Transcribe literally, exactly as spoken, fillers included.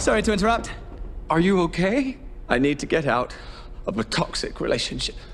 Sorry to interrupt. Are you okay? I need to get out of a toxic relationship.